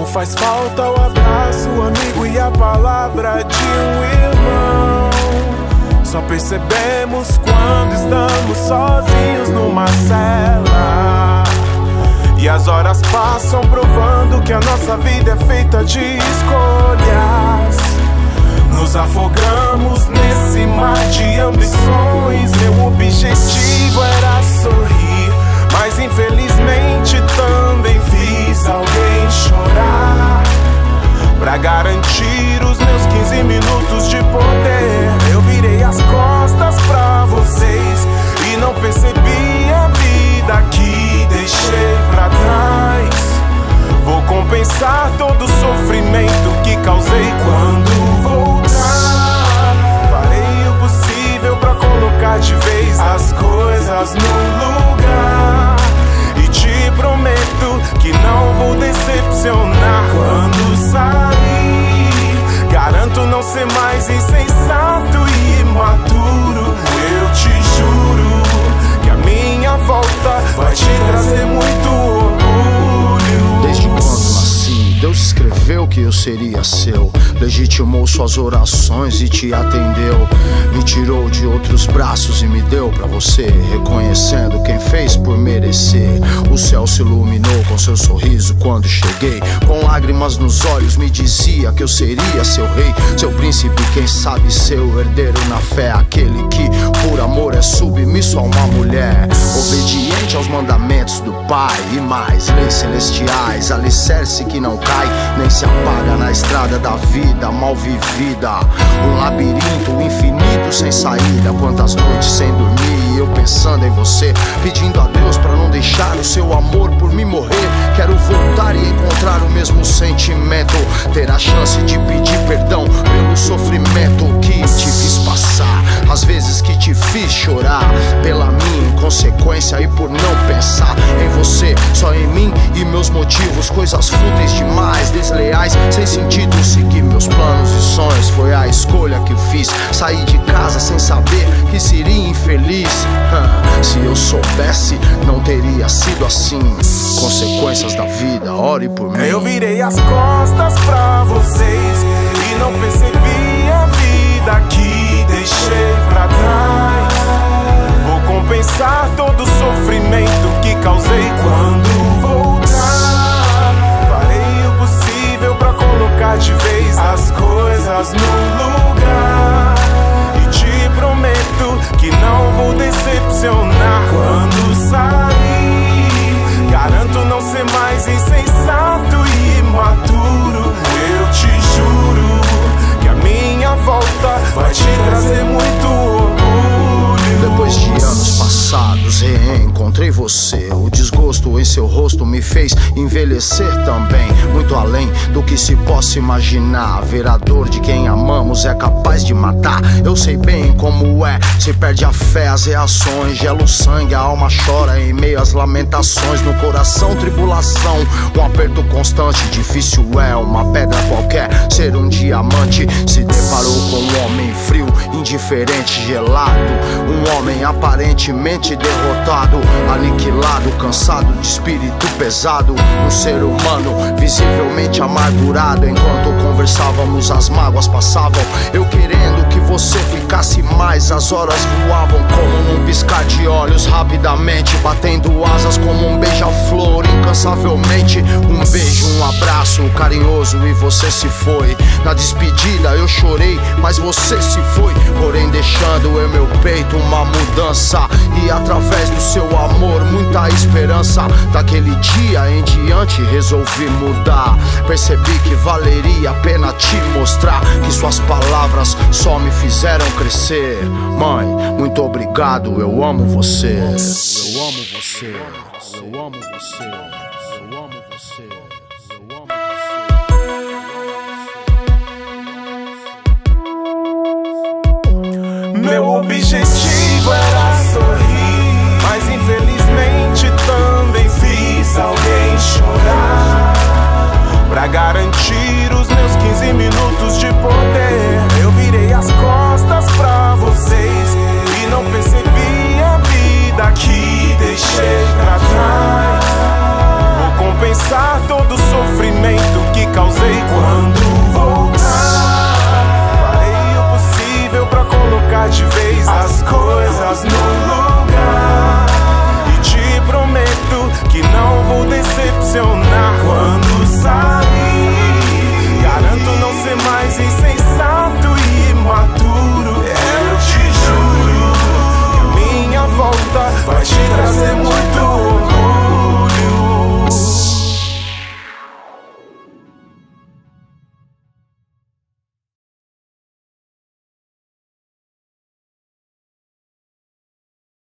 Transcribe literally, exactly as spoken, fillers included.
Como faz falta o abraço, o amigo e a palavra de um irmão. Só percebemos quando estamos sozinhos numa cela. E as horas passam provando que a nossa vida é feita de escolhas. Nos afogamos nesse mar de ambições. Meu objetivo era sorrir, mas infelizmente também fiz alguém chorar. Pra garantir os meus quinze minutos de poder, eu virei as costas pra vocês e não percebi a vida que deixei pra trás. Vou compensar todo o sofrimento que causei quando voltar. Farei o possível pra colocar de vez as coisas no lugar. E te prometo que não vou decepcionar quando sair. Garanto não ser mais insensato e imaturo. Eu te juro que a minha volta vai te trazer muito orgulho. Desde quando nasci, Deus escreveu que eu seria seu. Legitimou suas orações e te atendeu. Me tirou de outros braços e me deu pra você, reconhecendo quem fez por merecer. O céu se iluminou com seu sorriso quando cheguei. Com lágrimas nos olhos me dizia que eu seria seu rei, seu príncipe, quem sabe seu herdeiro na fé. Aquele que por amor é submisso a uma mulher, obediente aos mandamentos do Pai. E mais, leis celestiais, alicerce que não cai nem se apaga na estrada da vida mal vivida. Um labirinto infinito sem saída. Quantas noites sem dormir, eu pensando em você, pedindo a Deus pra não deixar o seu amor por mim morrer. Quero voltar e encontrar o mesmo sentimento, ter a chance de pedir perdão pelo sofrimento que te fiz passar, às vezes que te fiz chorar, pela minha inconsequência e por não pensar em você, só em mim e meus motivos. Coisas fúteis demais, desleais, sem sentido. Seguir meus planos e sonhos foi a escolha que fiz. Saí de casa sem saber que seria infeliz. Se eu soubesse, não teria sido assim. Consequências da vida, ore por mim. Eu virei as costas pra vocês e não percebi a vida que deixei pra trás. Vou compensar todo o sofrimento que causei quando voltar. Farei o possível pra colocar de vez as coisas no lugar. E te prometo que não vou decepcionar quando sair. Garanto não ser mais insensato e imaturo. Eu te juro que a minha volta vai te trazer muito orgulho. Depois de anos passados, reencontrei você. O desgosto em seu rosto me fez envelhecer também, muito além do que se possa imaginar. Ver a dor de quem amamos é capaz de matar. Eu sei bem como é, se perde a fé, as reações, gela o sangue, a alma chora em meio às lamentações. No coração tribulação, um aperto constante. Difícil é uma pedra qualquer ser um diamante. Se deparou com um homem frio, indiferente, gelado. Um homem aparentemente derrotado, aniquilado, cansado de espírito pesado. Um ser humano visivelmente amargurado. Enquanto conversávamos as mágoas passavam, eu querendo que você ficasse mais. As horas voavam como num piscar de olhos, rapidamente batendo asas como um beija-flor. Incansavelmente um beijo, um abraço carinhoso e você se foi. Na despedida eu chorei, mas você se foi. Porém deixando em meu peito uma mudança, e através do seu amor muita esperança. Daquele dia em diante resolvi mudar. Percebi que valeria a pena te mostrar que suas palavras só me fizeram crescer. Mãe, muito obrigado, eu amo você. Eu amo você, eu amo você.